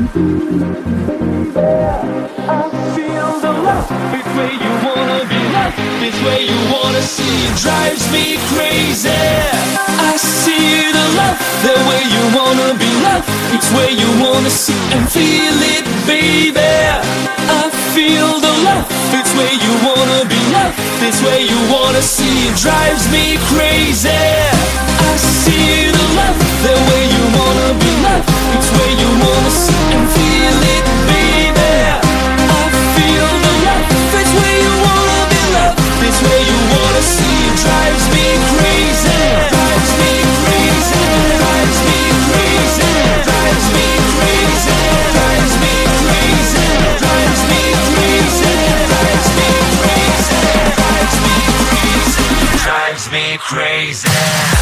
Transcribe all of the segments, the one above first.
I feel the love, it's where you wanna be loved, it's where you wanna see. It drives me crazy. I see the love, the way you wanna be loved, it's where you wanna see and feel it, baby. I feel the love, it's where you wanna be loved, it's where you wanna see. It drives me crazy. I see the love, the way you wanna be loved, it's where you wanna see and feel it, baby. I feel the love, it's where you wanna be loved, it's where you wanna see. It drives me crazy, drives me crazy, drives me crazy, drives me crazy, drives me crazy, drives me crazy, drives me crazy, drives me crazy, drives me crazy.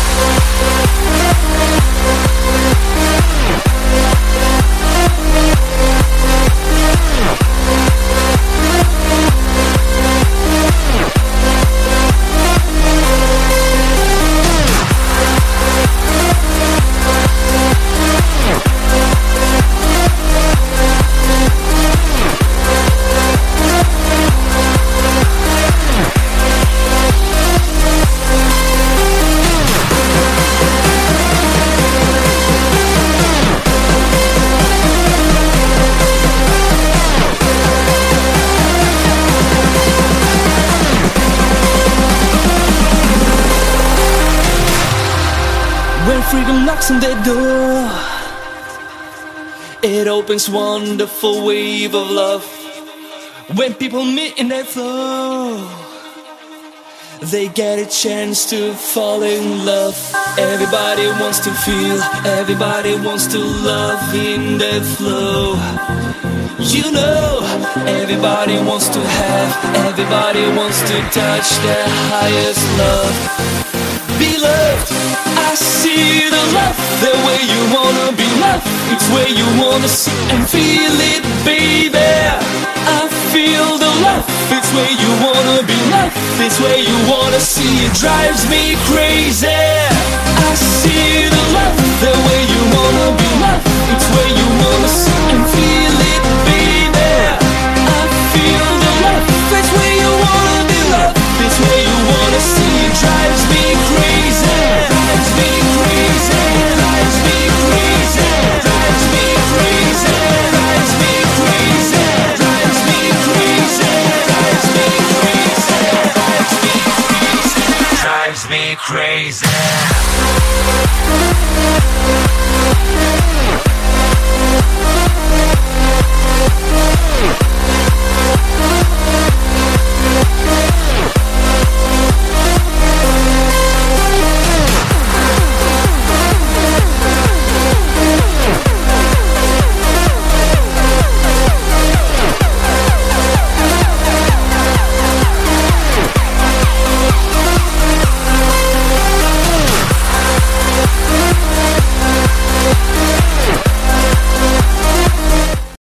When freedom knocks on their door, it opens wonderful wave of love. When people meet in their flow, they get a chance to fall in love. Everybody wants to feel, everybody wants to love in their flow. You know, everybody wants to have, everybody wants to touch their highest love. Be loved, I see the love, the way you wanna be loved, it's where you wanna see and feel it, baby. I feel the love, it's where you wanna be loved, it's where you wanna see. It drives me crazy. I see the love, the way you wanna be loved, it's where you wanna see and feel it, baby. I feel the love, it's where you wanna be loved, it's where you wanna see. It drives me crazy, drives me crazy, drives me crazy, drives me crazy, drives me crazy, drives me crazy, drives me crazy, drives me crazy, drives me crazy.